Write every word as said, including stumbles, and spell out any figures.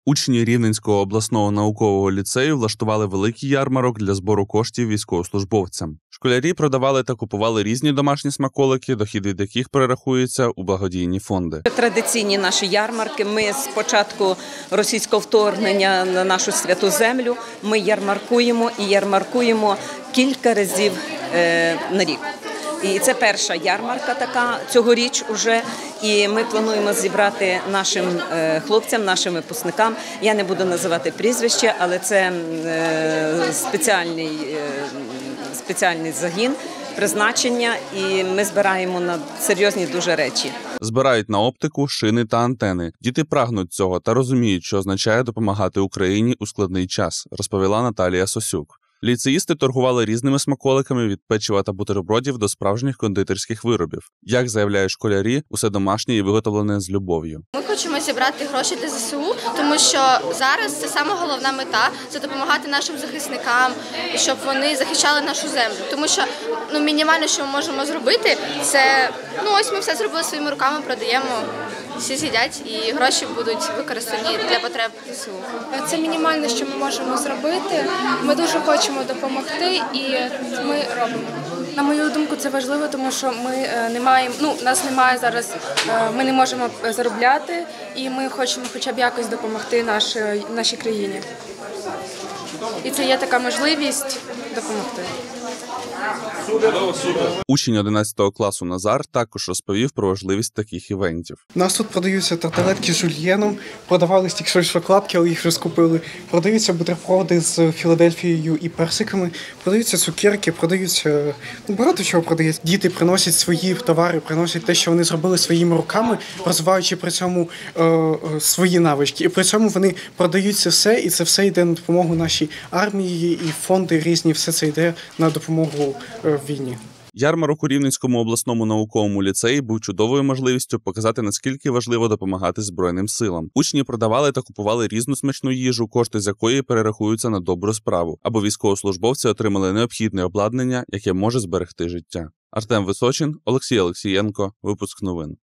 Учні Рівненського обласного наукового ліцею влаштували великий ярмарок для збору коштів військовослужбовцям. Школярі продавали та купували різні домашні смаколики, дохід від яких перерахується у благодійні фонди. Традиційні наші ярмарки. Ми з початку російського вторгнення на нашу святу землю ми ярмаркуємо і ярмаркуємо кілька разів на рік. І це перша ярмарка така цьогоріч уже, і ми плануємо зібрати нашим хлопцям, нашим випускникам, я не буду називати прізвище, але це спеціальний, спеціальний загін, призначення, і ми збираємо на серйозні дуже речі. Збирають на оптику, шини та антени. Діти прагнуть цього та розуміють, що означає допомагати Україні у складний час, розповіла Наталія Сосюк. Ліцеїсти торгували різними смаколиками від печива та бутербродів до справжніх кондитерських виробів. Як заявляють школярі, усе домашнє і виготовлене з любов'ю. Ми хочемо зібрати гроші для ЗСУ, тому що зараз це саме головна мета – це допомагати нашим захисникам, щоб вони захищали нашу землю. Тому що ну, мінімально, що ми можемо зробити, це ну ось ми все зробили своїми руками, продаємо, всі з'їдять і гроші будуть використані для потреб ЗСУ. Це мінімальне, що ми можемо зробити. Ми дуже хочемо допомогти і ми робимо. На мою думку, це важливо, тому що ми не маємо, ну, нас немає зараз, ми не можемо заробляти і ми хочемо хоча б якось допомогти нашій, нашій країні. І це є така можливість допомогти. Учень одинадцятого класу Назар також розповів про важливість таких івентів. У нас тут продаються тарталетки з жульєном, продавались тільки що шоколадки, але їх вже скупили. Продаються бутерброди з Філадельфією і персиками, продаються цукерки, продаються, ну, багато чого продається. Діти приносять свої товари, приносять те, що вони зробили своїми руками, розвиваючи при цьому е, е, свої навички. І при цьому вони продають це все, і це все йде на допомогу нашій армії, і фонди різні, все це йде на допомогу е, в війні. Ярмарок у Рівненському обласному науковому ліцеї був чудовою можливістю показати, наскільки важливо допомагати Збройним силам. Учні продавали та купували різну смачну їжу, кошти з якої перерахуються на добру справу, або військовослужбовці отримали необхідне обладнання, яке може зберегти життя. Артем Височин, Олексій Олексієнко. Випуск новин.